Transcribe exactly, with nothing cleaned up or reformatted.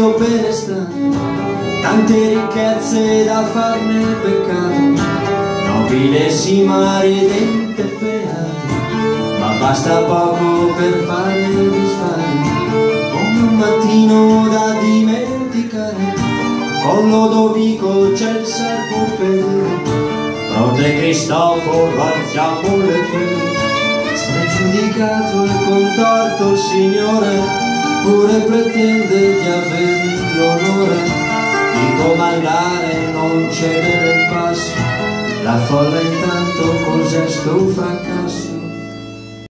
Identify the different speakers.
Speaker 1: Dio benestante, tante ricchezze da farne peccato, nobile sima ridente beato, ma basta poco per farne disfare, come un mattino da dimenticare, con Lodovico c'è il servo fedele, Prote Cristoforo alziamo le pene, spregiudicato e contorto il Signore, pure pretende di avere l'onore di comandare, non cedere il passo, la folla intanto cos'è sto fracasso.